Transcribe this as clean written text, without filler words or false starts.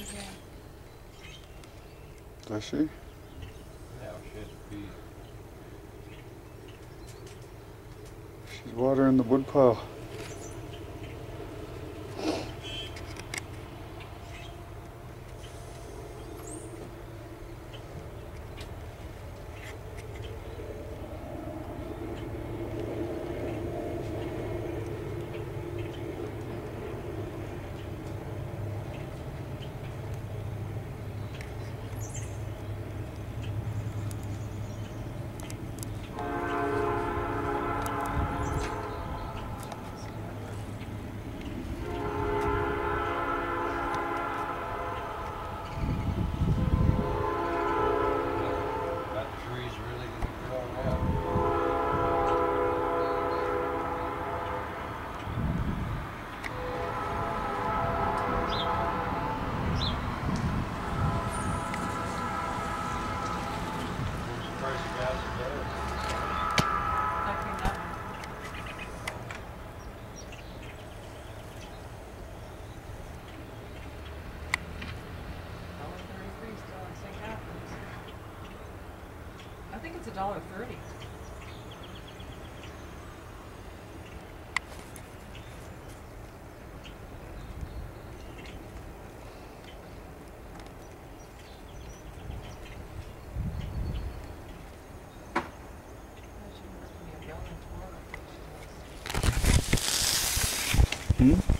Does she? Yeah, should be. She's watering the woodpile. That tree's really gonna grow out. What's the price of gas today? I think it's $1.30. Hmm?